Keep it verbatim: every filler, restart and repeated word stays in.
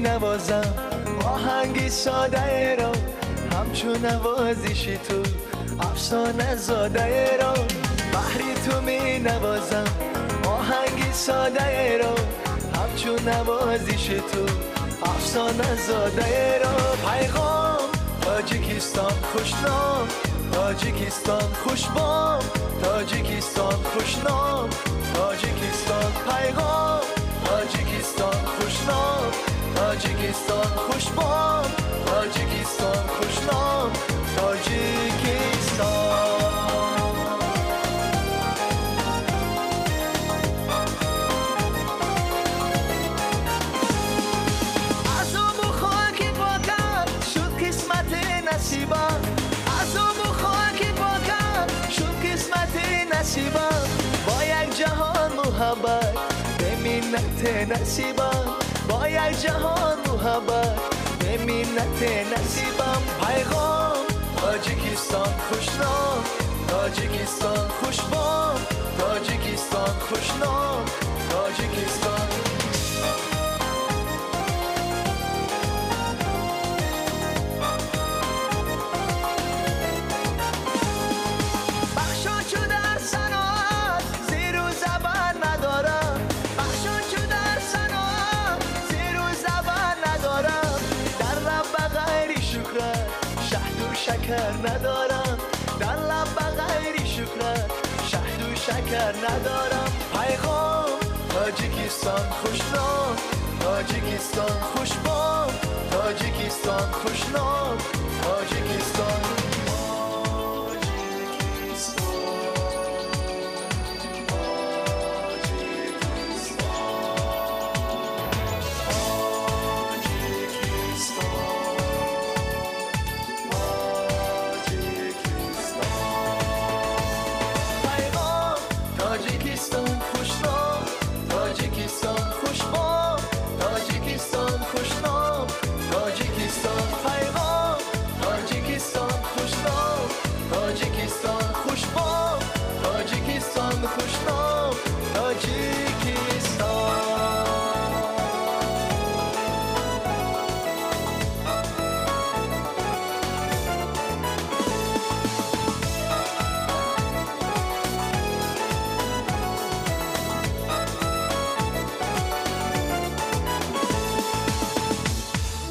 نوازم آهنگی ساده را همچون نوازشی تو افسانه زاده را بحری تو می نوازم آهنگی ساده را همچون نوازشی تو افسانه زاده را پیغام تاجیکستان خوشنام تاجیکستان خوشبام تاجیکستان خوشنام تاجیکستان پیغام تاجیکستان خوشنام تاجیکستان خوشبام تاجیکستان خوشنام تاجیکستان از اون خاکی پاکم شد قسمت نصیبم از اون خاکی پاکم شد قسمت نصیبم با یک جهان محبت به منت نصیبم با یک جهان محبت به منت نصیبم پیغام تاجیکستان خوشنام تاجیکستان خوشبام تاجیکستان خوشنام تاجیکستان بخشان چو در صناعت زیر و زبر ندارم بخشان چو در صناعت زیر و زبر ندارم در لب بغیر شکرت شهد و شکر ندارم در لب بغیر شکرت شهد و شکر ندارم پیغام تاجیکستان خوشنام تاجیکستان خوشبام تاجیکستان خوشنام